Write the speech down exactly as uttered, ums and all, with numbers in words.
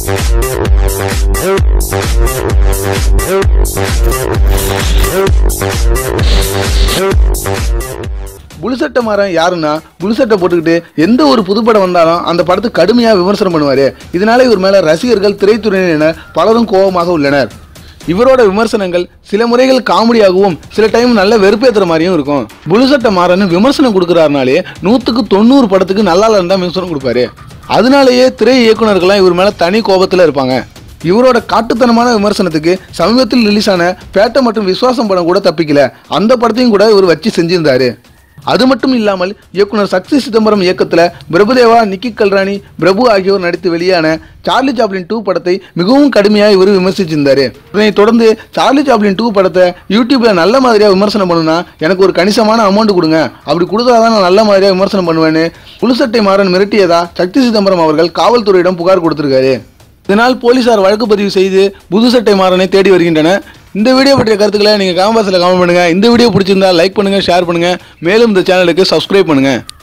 புலுசட்டை மாறன் யாருன்னா, புலுசட்டை போட்டுக்கிட்டு எந்த ஒரு புதுப்படம் வந்தாலும் அந்த படத்தை கடுமையாக விமர்சனம் பண்ணுவார். இதனால இவர் மேலே ரசிகர்கள், திரைத்துறையினர் பலரும் கோபமாக உள்ளனர். இவரோட விமர்சனங்கள் சில முறைகள் காமெடியாகவும் சில டைம் நல்ல வெறுப்பேற்றுற மாதிரியும் இருக்கும். புலுசட்டை மாறன் விமர்சனம் கொடுக்குறாருனாலே நூற்றுக்கு தொண்ணூறு படத்துக்கு நல்லா இருந்தால் விமர்சனம் கொடுப்பாரு. அதனாலேயே திரை இயக்குநர்கள்லாம் இவர் மேலே தனி கோபத்தில் இருப்பாங்க. இவரோட காட்டுத்தனமான விமர்சனத்துக்கு சமீபத்தில் ரிலீஸ் ஆன பேட்டை மற்றும் விஸ்வாசம் படம் கூட தப்பிக்கல. அந்த படத்தையும் கூட இவர் வச்சு செஞ்சிருந்தாரு. அது மட்டும் இல்லாமல் இயக்குனர் சக்தி சிதம்பரம் இயக்கத்தில் பிரபுதேவா, நிக்கி கல்ராணி, பிரபு ஆகியோர் நடித்து வெளியான சார்லி சாப்ளின் டூ படத்தை மிகவும் கடுமையாக இவர் விமர்சிச்சிருந்தாரு. இதனை தொடர்ந்து சார்லி சாப்ளின் டூ படத்தை யூடியூப்ல நல்ல மாதிரியாக விமர்சனம் பண்ணுனா எனக்கு ஒரு கணிசமான அமௌண்ட் கொடுங்க, அப்படி கொடுத்தாதான் நான் நல்ல மாதிரியாக விமர்சனம் பண்ணுவேன்னு புலுசட்டை மாறன் மிரட்டியதா சக்தி சிதம்பரம் அவர்கள் காவல்துறையிடம் புகார் கொடுத்திருக்காரு. இதனால் போலீசார் வழக்கு பதிவு செய்து புதுசட்டை மாறனை தேடி வருகின்றனர். இந்த வீடியோ பற்றிய கருத்துக்களை நீங்கள் கமெண்ட் பாக்ஸில் கமெண்ட் பண்ணுங்கள். இந்த வீடியோ பிடிச்சிருந்தா லைக் பண்ணுங்கள், ஷேர் பண்ணுங்கள். மேலும் இந்த சேனலுக்கு சப்ஸ்கிரைப் பண்ணுங்கள்.